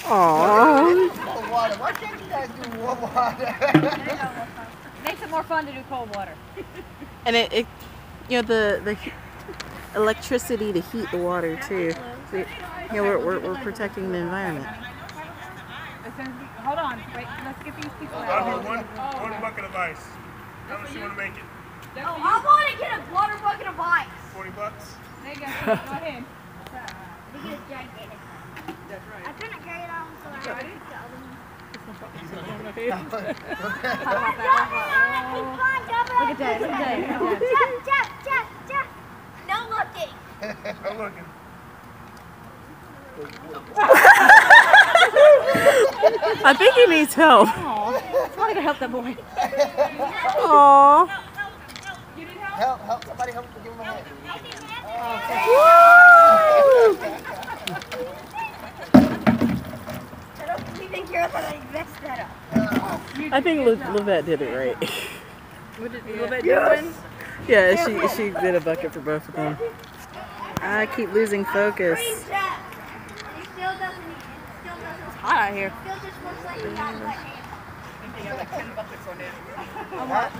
Aww. Cold water. Why can't you guys do warm water? Makes it more fun to do cold water. And it you know, the electricity to heat the water too. So, you know, we're protecting the environment. Hold on, wait, let's get these people I'll out. go one bucket of ice. How much you want to make it? Oh, I want to get a water bucket of ice. $40? There you go, go ahead. That's right. I couldn't carry it on, so I had to pick the other one. Look at that, look at that. Jeff. No looking. I'm looking. I think he needs help. Somebody can help that boy. Aww. You need help? Help. Somebody help give him a hand. I don't even care that I messed that up. I think Livette did it right. What did Livette do? Yeah, she did a bucket for both of them. I keep losing focus. It's Hot out here. still just looks like you got wet hands. I think I have like 10 buckets on it.